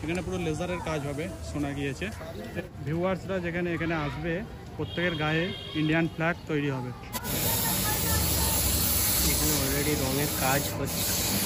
এখানে পুরো লেজারের কাজ হবে শোনা গিয়েছে। ভিউয়ার্সরা যেখানে এখানে আসবে প্রত্যেকের গায়ে ইন্ডিয়ান ফ্ল্যাগ তৈরি হবে। এখানে অলরেডি রঙের কাজ হচ্ছে।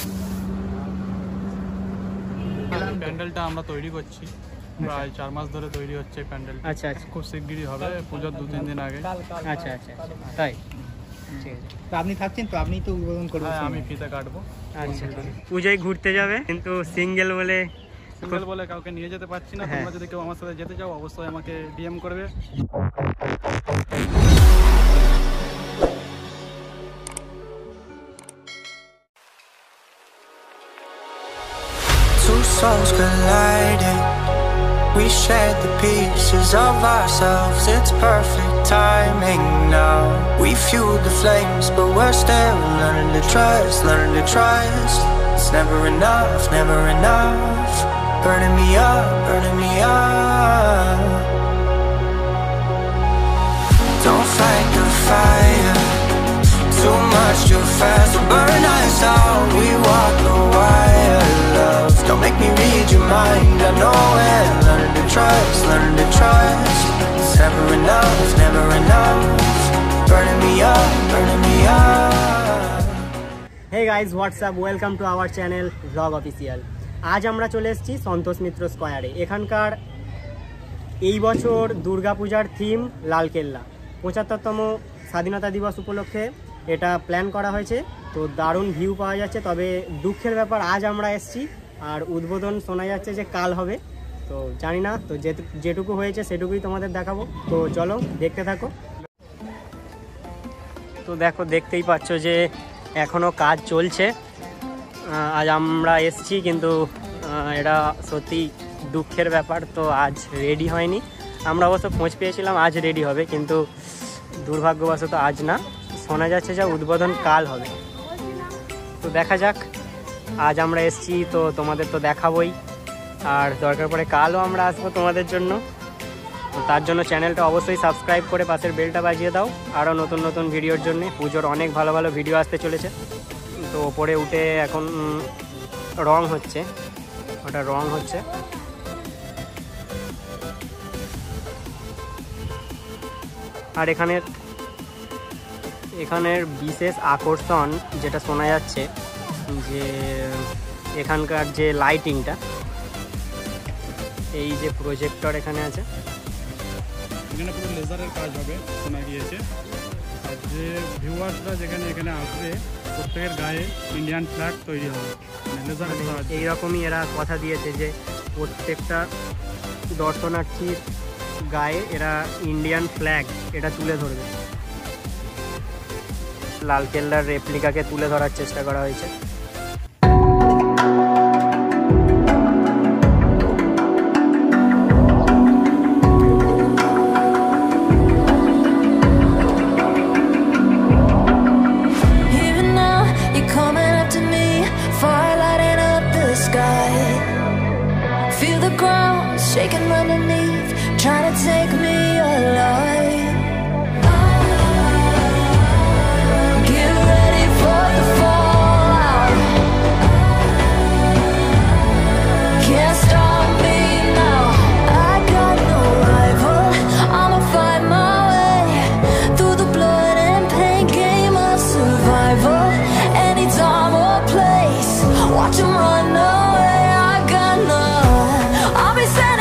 প্যান্ডেলটা আমরা তৈরি করছি, প্রায় 4 মাস ধরে তৈরি হচ্ছে প্যান্ডেল। আচ্ছা আচ্ছা, খুব শিগগিরই হবে, পুজোর 2-3 দিন আগে। আচ্ছা আচ্ছা, তাই ঠিক আছে। তো আপনি থাকছেন তো, আপনি তো উদ্বোধন করবেন? হ্যাঁ, আমি ফিতে কাটবো। আচ্ছা, পুজোয় ঘুরতে যাবে কিন্তু সিঙ্গেল বলে কাউকে নিয়ে যেতে পারছি না। তোমরা যদি কেউ আমার সাথে যেতে চাও অবশ্যই আমাকে ডিএম করবে। Two souls colliding, we shared the pieces of ourselves. It's perfect timing now. We fueled the flames, but we're still learning to trust. It's never enough, never enough. Burning me up, burning me up. Don't fight the fire, too much too fast will burn us out. We walk the wire, love. Don't make me read your mind, I know it. Learning to trust. It's never enough, never enough. Burning me up, burning me up. Hey guys, what's up? Welcome to our channel Vlog Official. আজ আমরা চলে এসেছি সন্তোষ মিত্র স্কয়ারে। এখানকার এই বছর দুর্গাপূজার theme Lal Qila. 75তম স্বাধীনতা দিবস উপলক্ষে এটা প্ল্যান করা হয়েছে। তো দারুণ ভিউ পাওয়া যাচ্ছে। তবে দুঃখের ব্যাপার, আজ আমরা এসেছি আর উদ্বোধন শোনা যাচ্ছে যে কাল হবে। তো জানি না, তো যেটুকু হয়েছে সেটুকুই তোমাদের দেখাবো। তো চলো দেখতে থাকো। তো দেখতেই পাচ্ছ যে এখনও কাজ চলছে। আজ আমরা এসেছি কিন্তু এটা সত্যি দুঃখের ব্যাপার। তো আজ রেডি হয়নি। আমরা অবশ্য খোঁজ পেয়েছিলাম আজ রেডি হবে, কিন্তু দুর্ভাগ্যবশত আজ না। শোনা যাচ্ছে যে উদ্বোধন কাল হবে। তো দেখা যাক, আজ আমরা এসেছি তো তোমাদের তো দেখাবোই, আর দরকার পড়ে কালও আমরা আসবো তোমাদের জন্য। তো তার জন্য চ্যানেলটা অবশ্যই সাবস্ক্রাইব করে পাশের বেলটা বাজিয়ে দাও আরও নতুন নতুন ভিডিওর জন্য। পুজোর অনেক ভালো ভালো ভিডিও আসতে চলেছে। তো ওপরে উঠে এখন রং হচ্ছে, ওটা রং হচ্ছে। আর এখানের বিশেষ আকর্ষণ যেটা শোনা যাচ্ছে যে এখানকার যে লাইটিংটা, এই যে প্রজেক্টর এখানে আছে, এখানে পুরো লেজারের কাজ হবে শোনা গিয়েছে। আর যে ভিউয়ার্সরা যেখানে এখানে আসবে প্রত্যেকের গায়ে ইন্ডিয়ান ফ্ল্যাগ তৈরি হবে, মানে লেজারের কাজ। এইরকমই এরা কথা দিয়েছে যে প্রত্যেকটা দর্শনার্থীর গায়ে এরা ইন্ডিয়ান ফ্ল্যাগ এটা তুলে ধরবে। লালকেল্লার রেপ্লিকাকে তুলে ধরার চেষ্টা করা হয়েছে। Shaking underneath, trying to take me alive. Get ready for the fallout. Can't stop me now. I got no rival. I'ma find my way through the blood and pain game of survival. Any time or place, watch 'em run away. I got none. I'll be standing.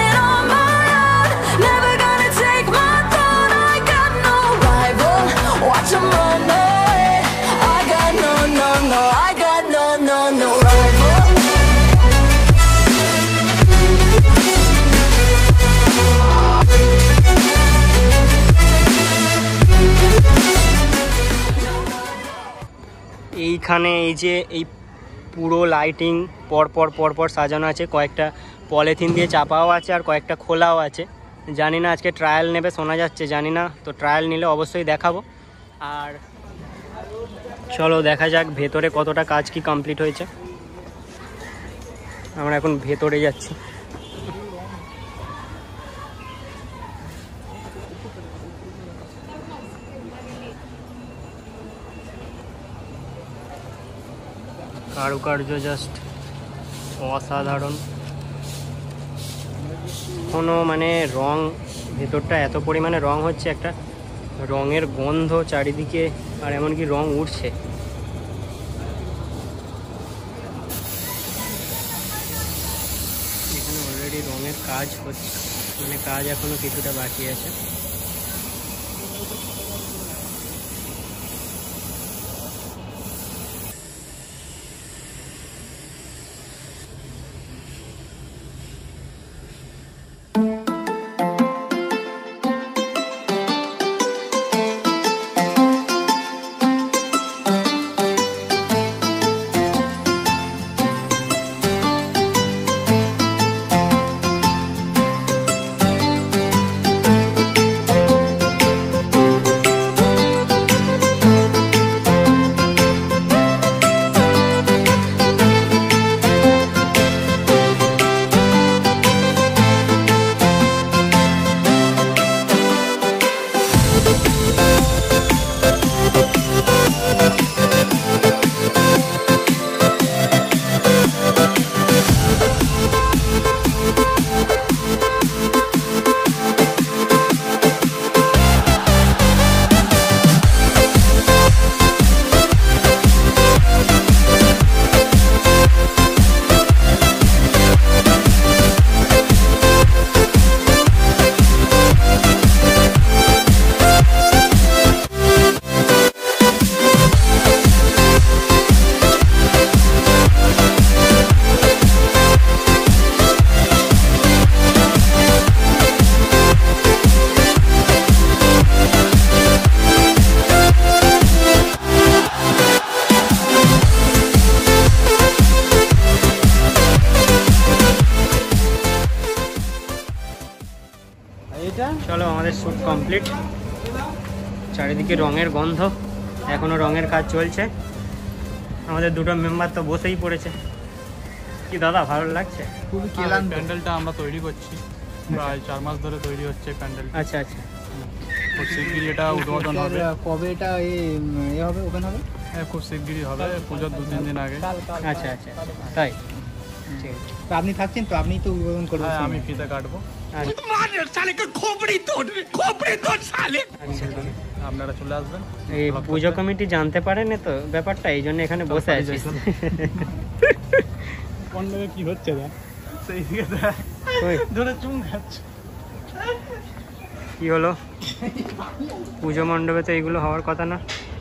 এইখানে এই যে এই পুরো lighting পরপর সাজানো আছে। কয়েকটা polythene দিয়ে চাপাও আছে আর কয়েকটা খোলাও আছে। জানি না আজকে ট্রায়াল নেবে শোনা যাচ্ছে, জানি না। তো ট্রায়াল নিলে অবশ্যই দেখাবো। আর চলো দেখা যাক ভেতরে কতটা কাজ কি কমপ্লিট হয়েছে। আমরা এখন ভেতরে যাচ্ছি। কারুকার্য জাস্ট অসাধারণ। এখনও মানে রং ভেতরটা এত পরিমাণে রং হচ্ছে, একটা রঙের গন্ধ চারিদিকে, আর এমনকি রং উঠছে। এখানে অলরেডি রঙের কাজ হচ্ছে, মানে কাজ এখনো কিছুটা বাকি আছে। চলো আমাদের শ্যুট কমপ্লিট। চারিদিকে রঙের গন্ধ, এখনো রঙের কাজ চলছে। আমাদের দুটো মেম্বার তো বসেই পড়েছে। কি দাদা ভালো লাগছে? খুবই ক্লান্ত। প্যান্ডেলটা আমরা তৈরি করছি, প্রায় 4 মাস ধরে তৈরি হচ্ছে প্যান্ডেল। আচ্ছা আচ্ছা, খুব শিগগিরই এটা উদ্বোধন হবে। কবে এটা এ হবে, ওপেন হবে? হ্যাঁ, খুব শিগগিরই হবে, পুজোর 2-3 দিন আগে। আচ্ছা আচ্ছা, তাই ঠিক আছে। তো আপনি থাকছেন তো, আপনি তো উদ্বোধন করবেন। হ্যাঁ, আমি ফিতে কাটবো। আপনারা চলে আসবেন। এই পুজো কমিটি জানতে পারেন তো ব্যাপারটা, এই জন্য এখানে বসে আছি। পণ্ডবে কি হচ্ছে না সেই দিকে ধরে চুম খাচ্ছে। কি হলো, পুজো মণ্ডপে তো এইগুলো হওয়ার কথা না।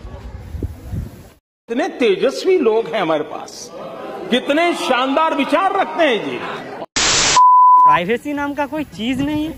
कितने तेजस्वी लोग हैं हमारे पास, कितने शानदार विचार रखते हैं जी। प्राइवेसी नाम का कोई चीज नहीं है।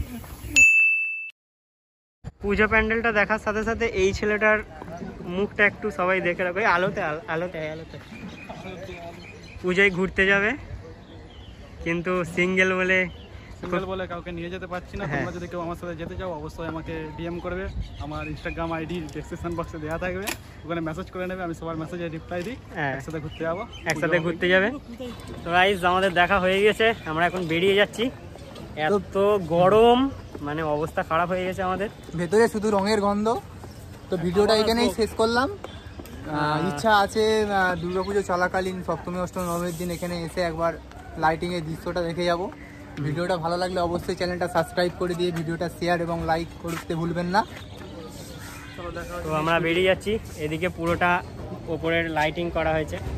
পুজো প্যান্ডেলটা দেখার সাথে সাথে এই ছেলেটার মুখটা একটু সবাই দেখে রাখো। আলোতে আলোতে আলোতে পূজায় ঘুরতে যাবে, কিন্তু সিঙ্গেল বলে কাউকে নিয়ে যেতে পারছি না। তোমরা যদি কেউ আমার সাথে যেতে চাও অবশ্যই আমাকে ডিএম করবে। আমার ইনস্টাগ্রাম আইডি ডেসক্রিপশন বক্সে দেওয়া থাকবে, ওখানে মেসেজ করে নেবে, আমি সবার মেসেজে রিপ্লাই দিই। একসাথে ঘুরতে যাবো, একসাথে ঘুরতে যাবে। তো গাইস আমাদের দেখা হয়ে গেছে, আমরা এখন বেরিয়ে যাচ্ছি। এত গরম, মানে অবস্থা খারাপ হয়ে গেছে আমাদের। ভেতরে শুধু রঙের গন্ধ। তো ভিডিওটা এখানেই শেষ করলাম। ইচ্ছা আছে দুর্গাপুজো চলাকালীন সপ্তমী অষ্টমী নবমীর দিন এখানে এসে একবার লাইটিংয়ের দৃশ্যটা দেখে যাব। ভিডিওটা ভালো লাগলে অবশ্যই চ্যানেলটা সাবস্ক্রাইব করে দিয়ে ভিডিওটা শেয়ার এবং লাইক করতে ভুলবেন না। তো আমরা বেরিয়ে যাচ্ছি। এদিকে পুরোটা ওপরের লাইটিং করা হয়েছে।